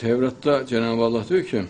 Tevrat'ta Cenab-ı Allah diyor ki,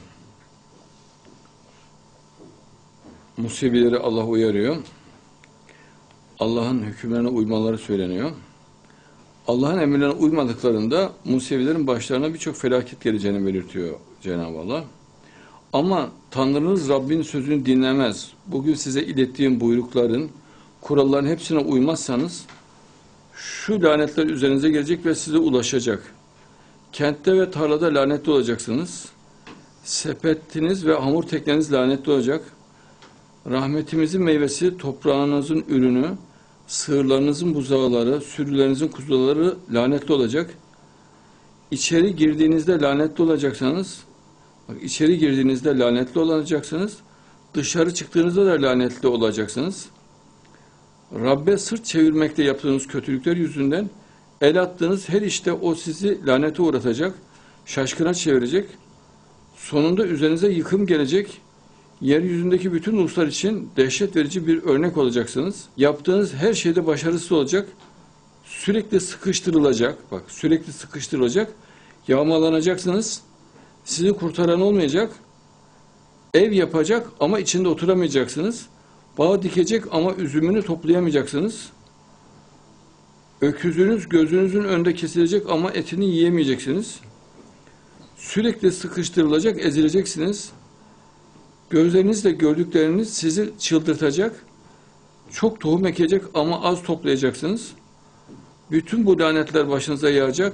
musibeleri Allah uyarıyor. Allah'ın hükümlerine uymaları söyleniyor. Allah'ın emirlerine uymadıklarında musibelerin başlarına birçok felaket geleceğini belirtiyor Cenab-ı Allah. Ama Tanrınız Rabbin sözünü dinlemez. Bugün size ilettiğim buyrukların, kuralların hepsine uymazsanız şu lanetler üzerinize gelecek ve size ulaşacak. Kentte ve tarlada lanetli olacaksınız. Sepetiniz ve hamur tekneniz lanetli olacak. Rahmetimizin meyvesi, toprağınızın ürünü, sığırlarınızın buzağıları, sürülerinizin kuzuları lanetli olacak. İçeri girdiğinizde lanetli olacaksınız. Bak, içeri girdiğinizde lanetli olacaksınız. Dışarı çıktığınızda da lanetli olacaksınız. Rabbe sırt çevirmekte yaptığınız kötülükler yüzünden el attığınız her işte o sizi lanete uğratacak, şaşkına çevirecek. Sonunda üzerinize yıkım gelecek. Yeryüzündeki bütün uluslar için dehşet verici bir örnek olacaksınız. Yaptığınız her şeyde başarısız olacak. Sürekli sıkıştırılacak. Bak, sürekli sıkıştırılacak. Yağmalanacaksınız. Sizi kurtaran olmayacak. Ev yapacak ama içinde oturamayacaksınız. Bağ dikecek ama üzümünü toplayamayacaksınız. Öküzünüz gözünüzün önünde kesilecek ama etini yiyemeyeceksiniz. Sürekli sıkıştırılacak, ezileceksiniz. Gözlerinizle gördükleriniz sizi çıldırtacak. Çok tohum ekecek ama az toplayacaksınız. Bütün bu lanetler başınıza yağacak.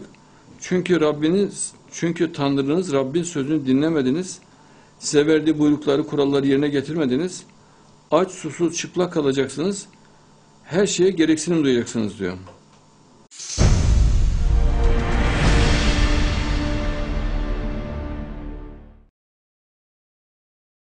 Çünkü Tanrınız Rabbin sözünü dinlemediniz. Size verdiği buyrukları, kuralları yerine getirmediniz. Aç, susuz, çıplak kalacaksınız. Her şeye gereksinim duyacaksınız diyor.